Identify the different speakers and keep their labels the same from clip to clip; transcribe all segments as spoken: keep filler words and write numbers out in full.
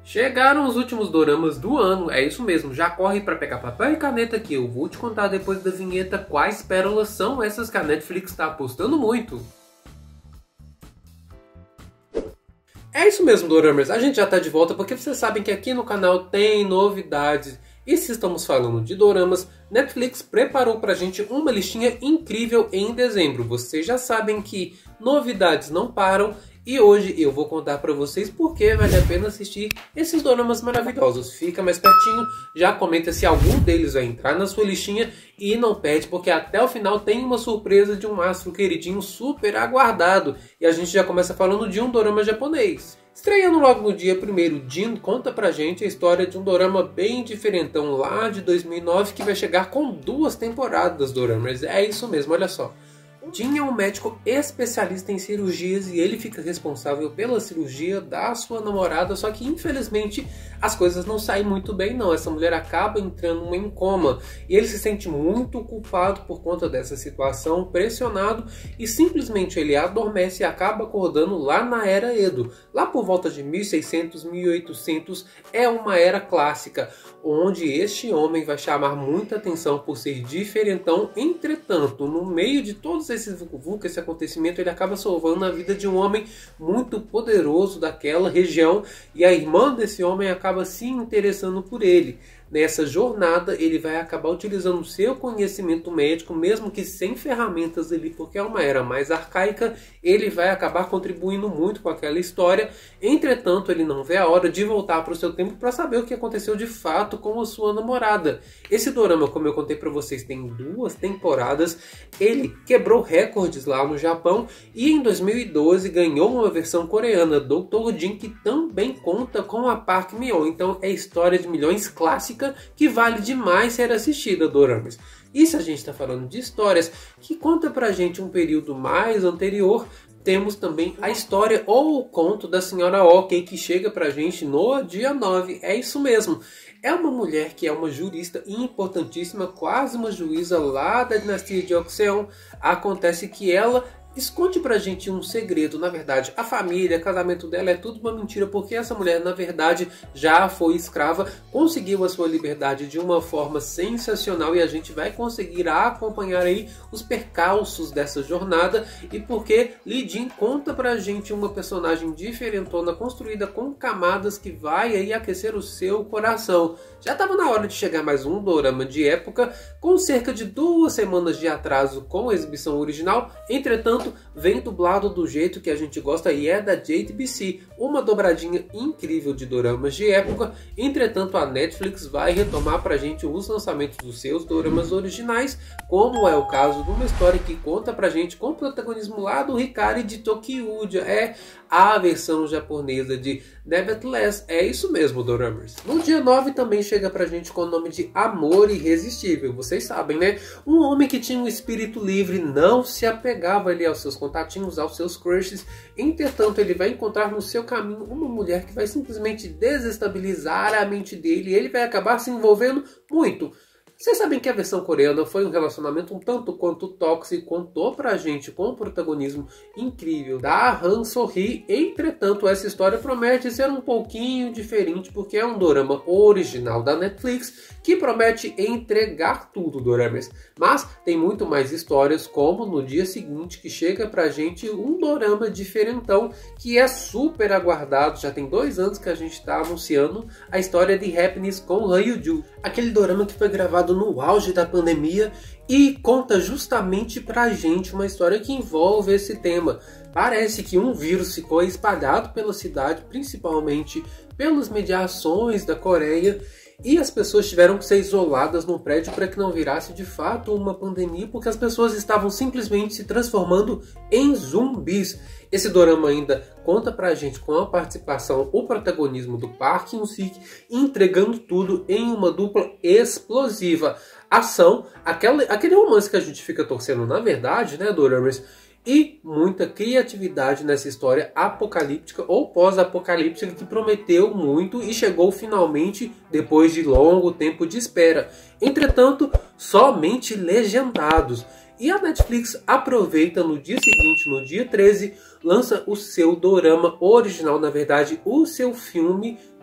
Speaker 1: Chegaram os últimos doramas do ano, é isso mesmo, já corre para pegar papel e caneta que eu vou te contar depois da vinheta quais pérolas são essas que a Netflix está apostando muito. É isso mesmo, doramers, a gente já está de volta porque vocês sabem que aqui no canal tem novidades. E se estamos falando de doramas, Netflix preparou pra gente uma listinha incrível em dezembro. Vocês já sabem que novidades não param e hoje eu vou contar pra vocês por que vale a pena assistir esses doramas maravilhosos. Fica mais pertinho, já comenta se algum deles vai entrar na sua listinha e não perde, porque até o final tem uma surpresa de um astro queridinho super aguardado. E a gente já começa falando de um dorama japonês. Estreando logo no dia primeiro, Jin conta pra gente a história de um dorama bem diferentão lá de dois mil e nove que vai chegar com duas temporadas, doramas. É isso mesmo, olha só. Jin é um médico especialista em cirurgias e ele fica responsável pela cirurgia da sua namorada, só que infelizmente as coisas não saem muito bem não. Essa mulher acaba entrando em coma e ele se sente muito culpado por conta dessa situação, pressionado, e simplesmente ele adormece e acaba acordando lá na Era Edo. Lá por volta de mil e seiscentos, mil e oitocentos é uma era clássica, onde este homem vai chamar muita atenção por ser diferentão. Entretanto, no meio de todos esses vucu-vucu, esse acontecimento, ele acaba salvando a vida de um homem muito poderoso daquela região, e a irmã desse homem acaba se interessando por ele. Nessa jornada, ele vai acabar utilizando o seu conhecimento médico, mesmo que sem ferramentas ali, porque é uma era mais arcaica, ele vai acabar contribuindo muito com aquela história. Entretanto, ele não vê a hora de voltar para o seu tempo para saber o que aconteceu de fato com a sua namorada. Esse dorama, como eu contei para vocês, tem duas temporadas. Ele quebrou recordes lá no Japão e em dois mil e doze ganhou uma versão coreana, doutor Jin, que também conta com a Park Min-young. Então é história de milhões clássica que vale demais ser assistida, doramas. E se a gente está falando de histórias que conta pra gente um período mais anterior, temos também a história ou o conto da senhora Ok, que chega pra gente no dia nove. É isso mesmo. É uma mulher que é uma jurista importantíssima, quase uma juíza lá da dinastia de Joseon. Acontece que ela esconde pra gente um segredo. Na verdade, a família, o casamento dela é tudo uma mentira, porque essa mulher, na verdade, já foi escrava, conseguiu a sua liberdade de uma forma sensacional, e a gente vai conseguir acompanhar aí os percalços dessa jornada, e porque Lee Jin conta pra gente uma personagem diferentona, construída com camadas, que vai aí aquecer o seu coração. Já estava na hora de chegar mais um dorama de época, com cerca de duas semanas de atraso com a exibição original. Entretanto, vem dublado do jeito que a gente gosta e é da J T B C, uma dobradinha incrível de doramas de época. Entretanto, a Netflix vai retomar pra gente os lançamentos dos seus doramas originais, como é o caso de uma história que conta pra gente com o protagonismo lá do Hikari de Tokyuja. É a versão japonesa de Nevertheless. É isso mesmo, doramers. No dia nove também chega pra gente com o nome de Amor Irresistível. Vocês sabem, né? Um homem que tinha um espírito livre, não se apegava ali aos seus contatinhos, aos seus crushes. Entretanto, ele vai encontrar no seu caminho uma mulher que vai simplesmente desestabilizar a mente dele, e ele vai acabar se envolvendo muito. Vocês sabem que a versão coreana foi um relacionamento um tanto quanto tóxico, contou pra gente com o protagonismo incrível da Han So-hee. Entretanto, essa história promete ser um pouquinho diferente, porque é um dorama original da Netflix que promete entregar tudo, doramas. Mas tem muito mais histórias, como no dia seguinte, que chega pra gente um dorama diferentão, que é super aguardado. Já tem dois anos que a gente está anunciando a história de Happiness com Han Yoo-joo. Aquele dorama que foi gravado no auge da pandemia e conta justamente pra gente uma história que envolve esse tema. Parece que um vírus ficou espalhado pela cidade, principalmente pelas mediações da Coreia, e as pessoas tiveram que ser isoladas num prédio para que não virasse de fato uma pandemia, porque as pessoas estavam simplesmente se transformando em zumbis. Esse dorama ainda conta pra gente com a participação, o protagonismo do Park Hyun-sik, entregando tudo em uma dupla explosiva. Ação, aquela, aquele romance que a gente fica torcendo na verdade, né, doramas? E muita criatividade nessa história apocalíptica ou pós-apocalíptica que prometeu muito e chegou finalmente depois de longo tempo de espera. Entretanto, somente legendados. E a Netflix aproveita no dia seguinte, no dia treze, lança o seu dorama original, na verdade, o seu filme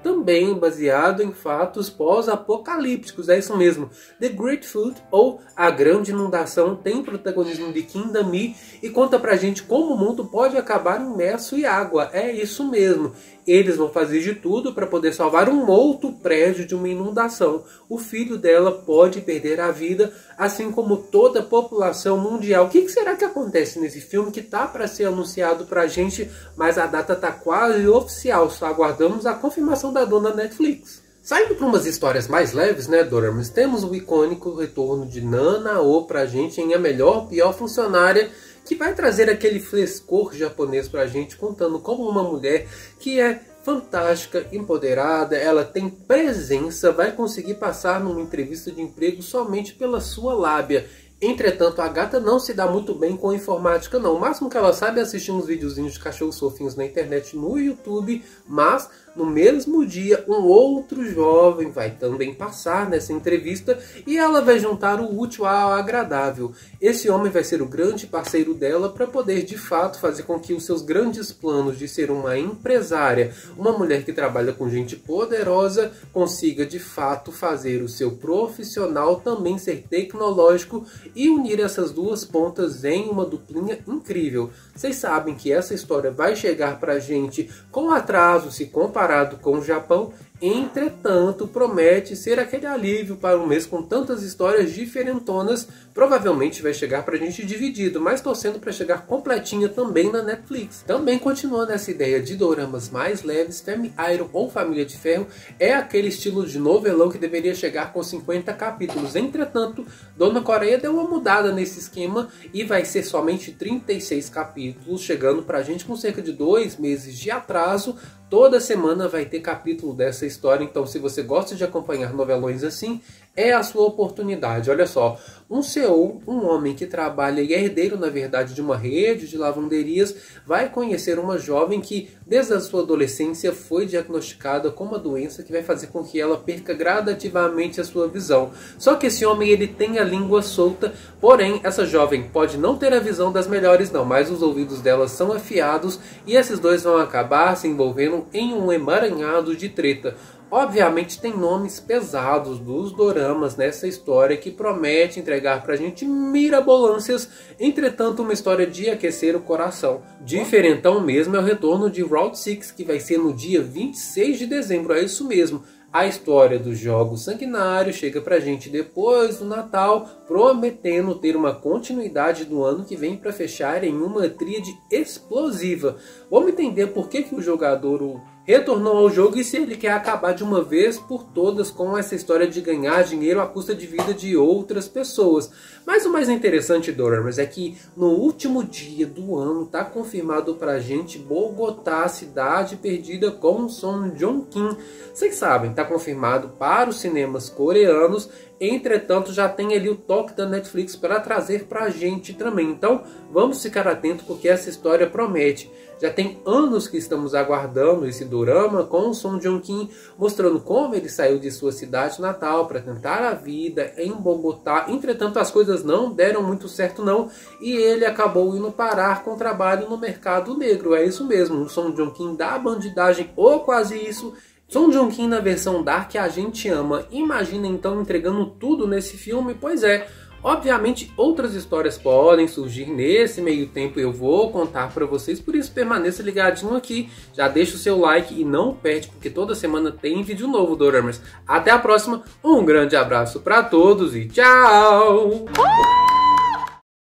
Speaker 1: também baseado em fatos pós-apocalípticos, é isso mesmo. The Great Flood, ou A Grande Inundação, tem protagonismo de Kim Da-mi e conta pra gente como o mundo pode acabar imerso em água, é isso mesmo. Eles vão fazer de tudo para poder salvar um outro prédio de uma inundação. O filho dela pode perder a vida, assim como toda a população mundial. O que será que acontece nesse filme que tá para ser anunciado pra gente, mas a data tá quase oficial, só aguardamos a confirmação da dona Netflix. Saindo para umas histórias mais leves, né, Doramas, temos o icônico retorno de Nana-O pra gente em A Melhor Pior Funcionária, que vai trazer aquele frescor japonês pra gente, contando como uma mulher que é fantástica, empoderada, ela tem presença, vai conseguir passar numa entrevista de emprego somente pela sua lábia. Entretanto, a gata não se dá muito bem com informática não. O máximo que ela sabe é assistir uns videozinhos de cachorros fofinhos na internet no YouTube, mas no mesmo dia um outro jovem vai também passar nessa entrevista e ela vai juntar o útil ao agradável. Esse homem vai ser o grande parceiro dela para poder de fato fazer com que os seus grandes planos de ser uma empresária, uma mulher que trabalha com gente poderosa, consiga de fato fazer o seu profissional também ser tecnológico e unir essas duas pontas em uma duplinha incrível. Vocês sabem que essa história vai chegar pra gente com atraso se comparado com o Japão, entretanto promete ser aquele alívio para um mês com tantas histórias diferentonas. Provavelmente vai chegar pra gente dividido, mas torcendo para chegar completinha também na Netflix. Também continuando essa ideia de doramas mais leves, Femme Iron ou Família de Ferro é aquele estilo de novelão que deveria chegar com cinquenta capítulos. Entretanto, Dona Coreia deu uma mudada nesse esquema e vai ser somente trinta e seis capítulos, chegando pra gente com cerca de dois meses de atraso. Toda semana vai ter capítulo dessa história, então se você gosta de acompanhar novelões assim, é a sua oportunidade. Olha só, um C E O, um homem que trabalha e é herdeiro, na verdade, de uma rede de lavanderias, vai conhecer uma jovem que, desde a sua adolescência, foi diagnosticada com uma doença que vai fazer com que ela perca gradativamente a sua visão. Só que esse homem, ele tem a língua solta, porém, essa jovem pode não ter a visão das melhores não, mas os ouvidos dela são afiados e esses dois vão acabar se envolvendo em um emaranhado de treta. Obviamente tem nomes pesados dos doramas nessa história que promete entregar pra gente mirabolâncias, entretanto uma história de aquecer o coração. Diferentão mesmo é o retorno de Round seis, que vai ser no dia vinte e seis de dezembro, é isso mesmo. A história dos Jogos Sanguinários chega pra gente depois do Natal, prometendo ter uma continuidade do ano que vem para fechar em uma tríade explosiva. Vamos entender por que, que o jogador retornou ao jogo e se ele quer acabar de uma vez por todas com essa história de ganhar dinheiro à custa de vida de outras pessoas. Mas o mais interessante, Doramas, é que no último dia do ano tá confirmado pra gente Bogotá, cidade perdida com Song Joong-ki. Vocês sabem, tá confirmado para os cinemas coreanos. Entretanto, já tem ali o toque da Netflix para trazer pra gente também. Então, vamos ficar atentos porque essa história promete. Já tem anos que estamos aguardando esse dorama com o Song Joong-ki, mostrando como ele saiu de sua cidade natal para tentar a vida em Bogotá. Entretanto, as coisas não deram muito certo não, e ele acabou indo parar com trabalho no mercado negro. É isso mesmo, o Song Joong-ki da bandidagem ou quase isso. Song Joong-ki na versão Dark que a gente ama. Imagina então entregando tudo nesse filme? Pois é. Obviamente outras histórias podem surgir nesse meio tempo, eu vou contar para vocês, por isso permaneça ligadinho aqui, já deixa o seu like e não perde, porque toda semana tem vídeo novo, Doramas. Até a próxima, um grande abraço para todos e tchau!